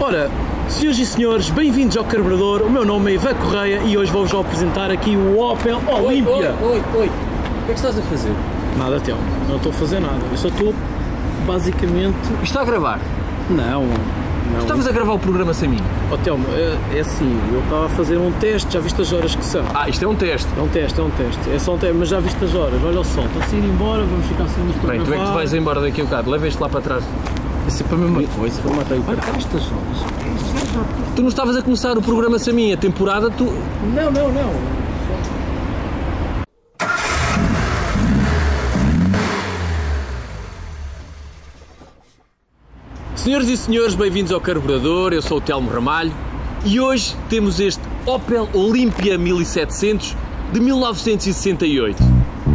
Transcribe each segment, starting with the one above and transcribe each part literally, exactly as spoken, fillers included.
Ora, senhoras e senhores, bem-vindos ao Carburador. O meu nome é Ivan Correia e hoje vou-vos apresentar aqui o Opel Olympia. Oi, oi, oi, o que é que estás a fazer? Nada, Telmo, não estou a fazer nada. Eu só estou, basicamente... Isto está a gravar? Não, não. Estavas a gravar o programa sem mim? Oh, Telmo, é, é assim, eu estava a fazer um teste, já viste as horas que são? Ah, isto é um teste? É um teste, é um teste. É só um teste, mas já viste as horas, olha o sol. Está-se a ir embora, vamos ficar sem nos Bem, tu é que tu vais embora daqui a um bocado, leva este lá para trás. É sempre a mesma coisa. Olha, estas horas. Tu não estavas a começar o programa sem mim, a temporada, tu... Não, não, não. Senhoras e senhores, bem-vindos ao Carburador, eu sou o Telmo Ramalho e hoje temos este Opel Olympia mil e setecentos de mil novecentos e sessenta e oito.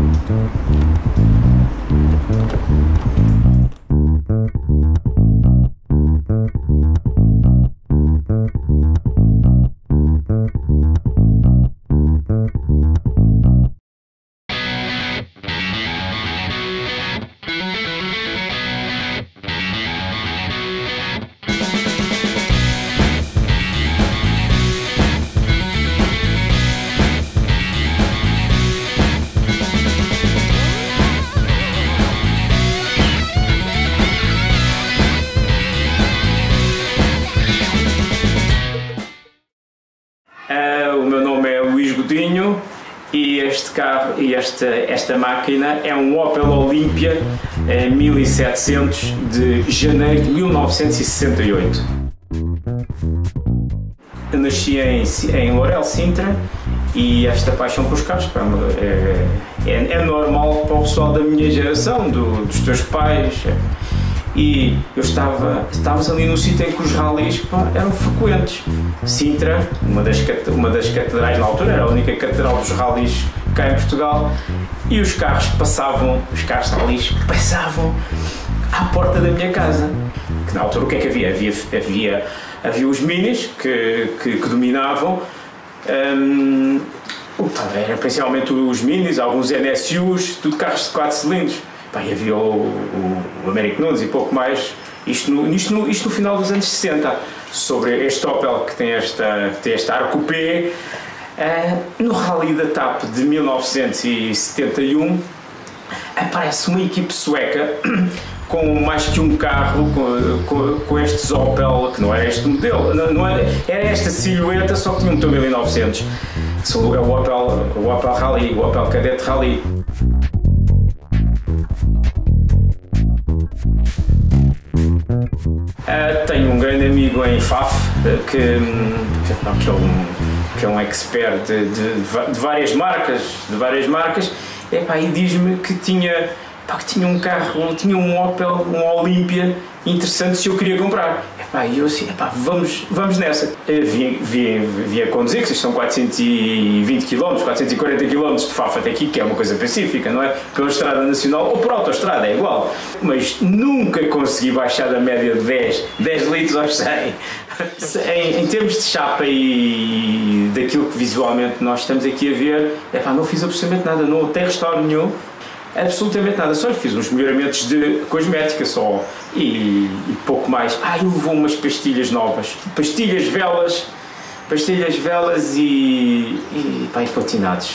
Uh, o meu nome é Luís Godinho e este carro e esta, esta máquina é um Opel Olympia uh, mil e setecentos de janeiro de mil novecentos e sessenta e oito. Eu nasci em, em Lourel, Sintra, e esta paixão por os carros pá, é, é, é normal para o pessoal da minha geração, do, dos teus pais. E eu estava, estávamos ali no sítio em que os rallies pá, eram frequentes. Sintra, uma das, uma das catedrais na altura, era a única catedral dos rallies cá em Portugal, e os carros passavam, os carros rallies passavam à porta da minha casa. Que na altura o que é que havia? Havia, havia, havia os minis que, que, que dominavam, um, opa, era principalmente os minis, alguns N S Us, tudo carros de quatro cilindros. Pá, e havia o, o, o Américo Nunes e pouco mais, isto no, isto, no, isto no final dos anos sessenta, sobre este Opel que tem esta, que tem esta Arcoupé. Uh, no Rally da T A P de mil novecentos e setenta e um aparece uma equipe sueca com mais que um carro, com, com, com estes Opel, que não era este modelo, não, não era, era esta silhueta, só que tinha um motor mil e novecentos. É o Opel, o Opel Rally, o Opel Kadett Rally. Uh, tenho um grande amigo em Faf uh, que, que, é um, que é um expert de, de, de várias marcas, de várias marcas, epá, e diz-me que tinha, epá, que tinha um carro, tinha um Opel, um Olympia interessante se eu queria comprar. Epá, e eu assim, epá, vamos, vamos nessa. Vim a conduzir, que são quatrocentos e vinte quilómetros, quatrocentos e quarenta quilómetros de Faf até aqui, que é uma coisa pacífica, não é? Pela estrada nacional ou por autoestrada, é igual. Mas nunca consegui baixar da média de dez, dez litros aos cem. Em, em termos de chapa e daquilo que visualmente nós estamos aqui a ver, epá, não fiz absolutamente nada, não tem restauro nenhum. Absolutamente nada, só lhe fiz uns melhoramentos de cosmética só e, e pouco mais. Ah, eu levou umas pastilhas novas, pastilhas velas, pastilhas velas e, e, pá, e platinados.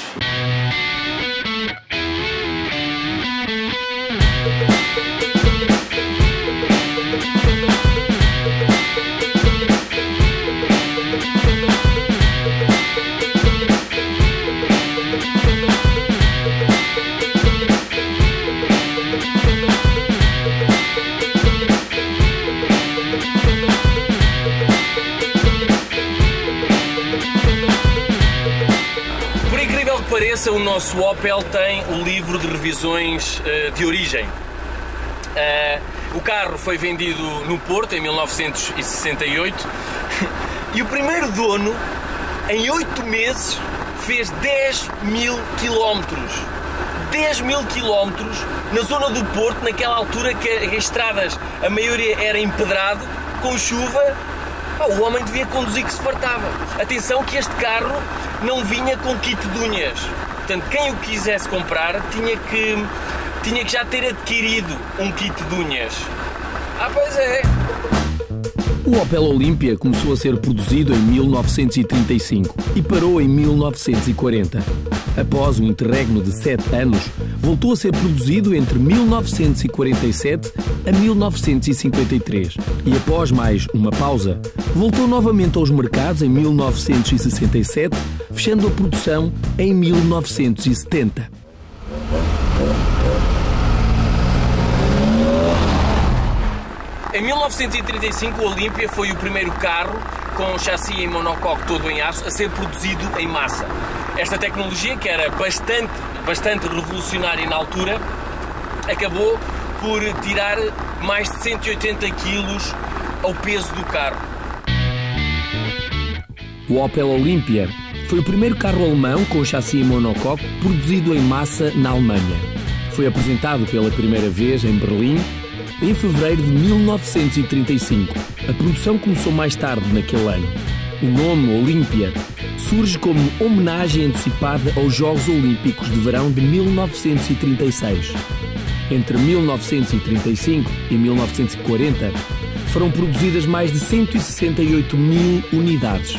Pareça, o nosso Opel tem o livro de revisões uh, de origem. Uh, o carro foi vendido no Porto em mil novecentos e sessenta e oito e o primeiro dono, em oito meses, fez dez mil quilómetros. dez mil quilómetros na zona do Porto, naquela altura que as estradas, a maioria era empedrado, com chuva. O homem devia conduzir que se fartava. Atenção que este carro não vinha com kit de unhas. Portanto, quem o quisesse comprar tinha que, tinha que já ter adquirido um kit de unhas. Ah, pois é! O Opel Olympia começou a ser produzido em mil novecentos e trinta e cinco e parou em mil novecentos e quarenta. Após um interregno de sete anos, voltou a ser produzido entre mil novecentos e quarenta e sete a mil novecentos e cinquenta e três e, após mais uma pausa, voltou novamente aos mercados em mil novecentos e sessenta e sete, fechando a produção em mil novecentos e setenta. Em mil novecentos e trinta e cinco, o Olympia foi o primeiro carro com chassi em monocoque todo em aço a ser produzido em massa. Esta tecnologia, que era bastante, bastante revolucionária na altura, acabou por tirar mais de cento e oitenta quilos ao peso do carro. O Opel Olympia foi o primeiro carro alemão com chassi em monocoque produzido em massa na Alemanha. Foi apresentado pela primeira vez em Berlim em fevereiro de mil novecentos e trinta e cinco. A produção começou mais tarde naquele ano. O nome Olympia surge como homenagem antecipada aos Jogos Olímpicos de Verão de mil novecentos e trinta e seis. Entre mil novecentos e trinta e cinco e mil novecentos e quarenta foram produzidas mais de cento e sessenta e oito mil unidades.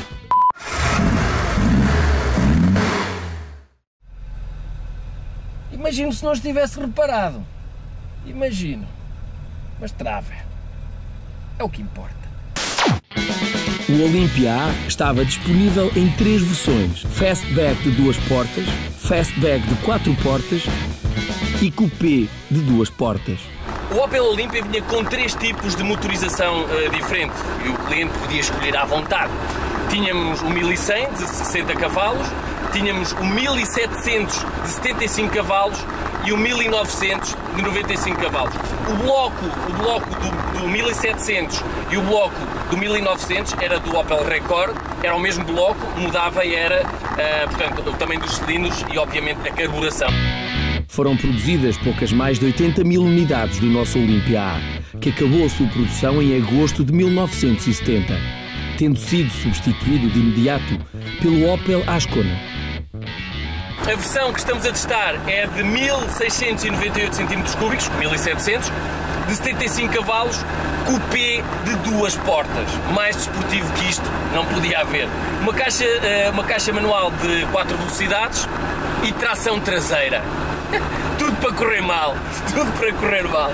Imagino se não estivesse reparado. Imagino. Mas trava. É o que importa. O Olympia A estava disponível em três versões: Fastback de duas portas, Fastback de quatro portas e Coupé de duas portas. O Opel Olympia vinha com três tipos de motorização uh, diferentes e o cliente podia escolher à vontade. Tínhamos o mil e cem de sessenta cavalos, tínhamos o mil e setecentos de setenta e cinco cavalos e o mil e novecentos de noventa e cinco cavalos. O bloco, o bloco do, do mil e setecentos e o bloco do mil e novecentos era do Opel Rekord, era o mesmo bloco, mudava e era uh, portanto, o tamanho dos cilindros e obviamente a carburação. Foram produzidas poucas mais de oitenta mil unidades do nosso Olympia A, que acabou a sua produção em agosto de mil novecentos e setenta, tendo sido substituído de imediato pelo Opel Ascona. A versão que estamos a testar é de mil seiscentos e noventa e oito centímetros cúbicos, mil e setecentos, de setenta e cinco cavalos, coupé de duas portas. Mais desportivo que isto não podia haver. Uma caixa, uma caixa manual de quatro velocidades e tração traseira. Tudo para correr mal, tudo para correr mal.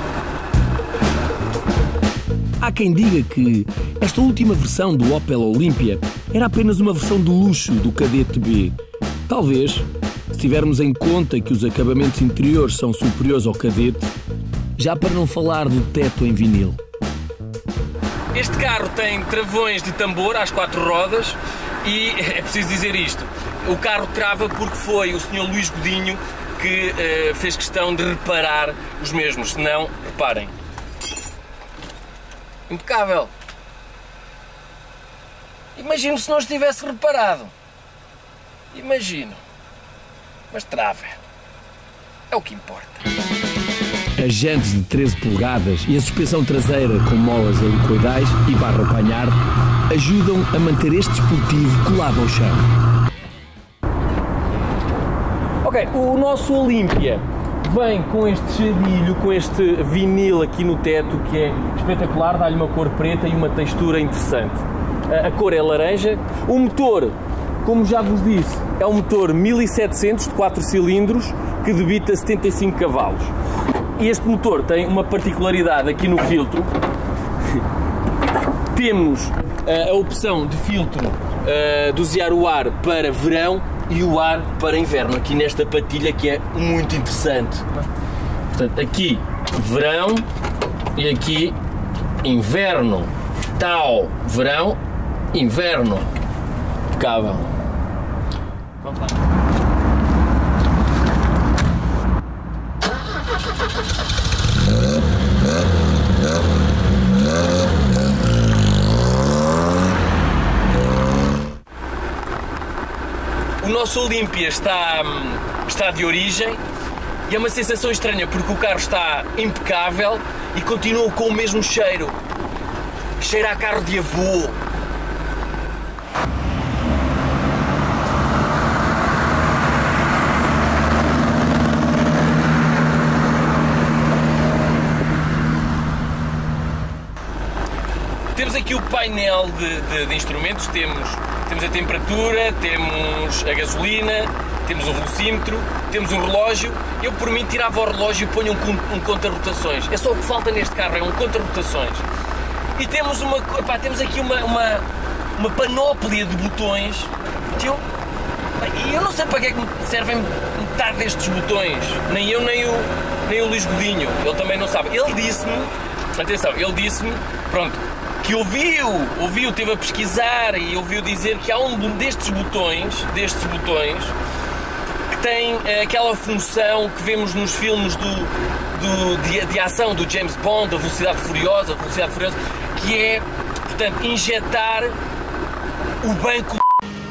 Há quem diga que esta última versão do Opel Olympia era apenas uma versão de luxo do Kadett B. Talvez, se tivermos em conta que os acabamentos interiores são superiores ao Kadett, já para não falar do teto em vinil. Este carro tem travões de tambor às quatro rodas e é preciso dizer isto. O carro trava porque foi o senhor Luís Godinho que uh, fez questão de reparar os mesmos, senão, reparem. Impecável. Imagino se não estivesse reparado. Imagino. Mas trava. É o que importa. As jantes de treze polegadas e a suspensão traseira com molas helicoidais e barra apanhar ajudam a manter este desportivo colado ao chão. Ok, o nosso Olympia vem com este jadilho, com este vinil aqui no teto que é espetacular, dá-lhe uma cor preta e uma textura interessante. A, a cor é laranja. O motor, como já vos disse, é um motor mil e setecentos de quatro cilindros que debita setenta e cinco cavalos. E este motor tem uma particularidade aqui no filtro. Temos uh, a opção de filtro uh, dosear o ar para verão e o ar para inverno, aqui nesta patilha que é muito interessante. Portanto, aqui verão e aqui inverno. Tal, verão, inverno. Impecável. Vamos lá. O nosso Olympia está, está de origem e é uma sensação estranha porque o carro está impecável e continua com o mesmo cheiro. Cheira a carro de avô. Temos aqui o painel de, de, de instrumentos, temos, temos a temperatura, temos a gasolina, temos o velocímetro, temos um relógio. Eu por mim tirava o relógio e ponho um, um conta-rotações. É só o que falta neste carro, é um conta-rotações. E temos, uma, pá, temos aqui uma, uma, uma panóplia de botões que eu, e eu não sei para que é que me servem metade destes botões. Nem eu, nem o, nem o Luís Godinho. Ele também não sabe. Ele disse-me, atenção, ele disse-me, pronto, que ouviu, ouviu, teve a pesquisar e ouviu dizer que há um destes botões, destes botões, que tem aquela função que vemos nos filmes do, do, de, de ação do James Bond, da Velocidade Furiosa, Velocidade Furiosa, que é, portanto, injetar o banco.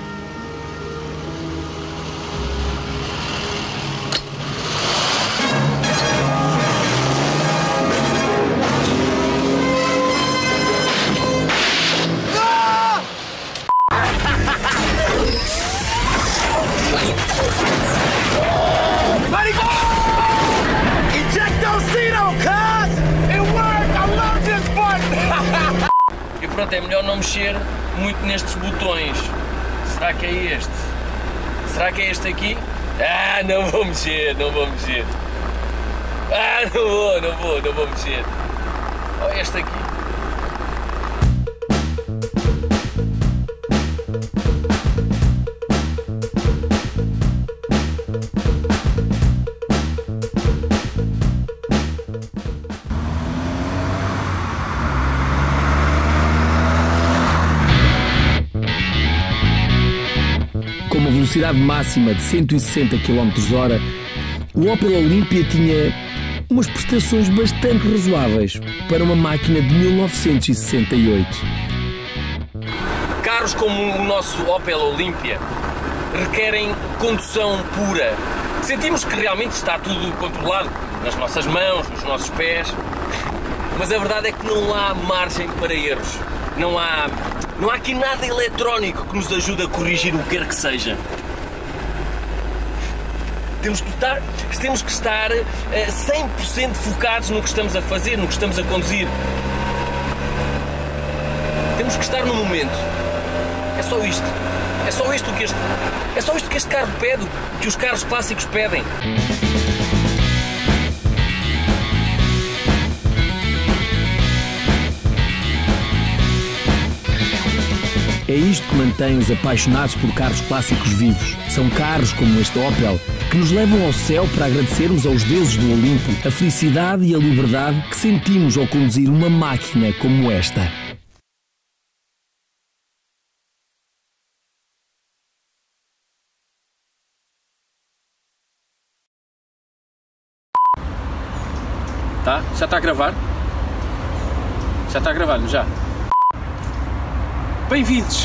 E pronto, é melhor não mexer muito nestes botões. Será que é este? Será que é este aqui? Ah, não vou mexer, não vou mexer. Ah, não vou, não vou, não vou mexer. Oh, este aqui. Com uma velocidade máxima de cento e sessenta quilómetros por hora, o Opel Olympia tinha umas prestações bastante razoáveis para uma máquina de mil novecentos e sessenta e oito. Carros como o nosso Opel Olympia requerem condução pura. Sentimos que realmente está tudo controlado nas nossas mãos, nos nossos pés, mas a verdade é que não há margem para erros. Não há, não há aqui nada eletrónico que nos ajude a corrigir o que quer que seja. Temos que estar, temos que estar uh, cem por cento focados no que estamos a fazer, no que estamos a conduzir. Temos que estar no momento. É só isto. É só isto que este, é só isto que este carro pede, que os carros clássicos pedem. É isto que mantém os apaixonados por carros clássicos vivos. São carros como este Opel que nos levam ao céu para agradecermos aos deuses do Olimpo a felicidade e a liberdade que sentimos ao conduzir uma máquina como esta. Tá? Já está a gravar? Já está a gravar, não já? Bem-vindos!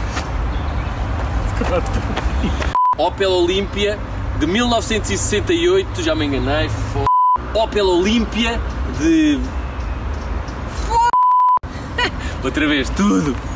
Opel Olympia de mil novecentos e sessenta e oito, já me enganei. F... Opel Olympia de... Outra vez, tudo!